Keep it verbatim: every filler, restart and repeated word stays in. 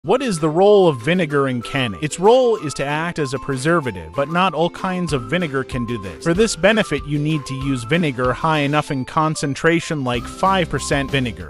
What is the role of vinegar in canning? Its role is to act as a preservative, but not all kinds of vinegar can do this. For this benefit, you need to use vinegar high enough in concentration, like five percent vinegar.